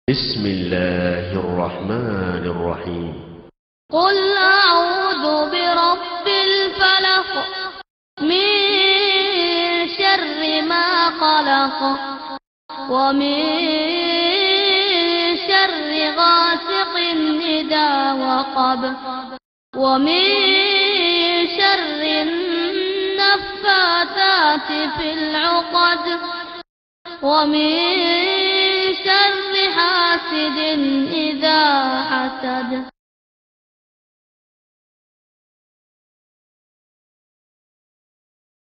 بسم الله الرحمن الرحيم. قل أعوذ برب الفلق من شر ما خلق ومن شر غاسق إذا وقب ومن شر النفاثات في العقد ومن شر حاسد إذا حسد.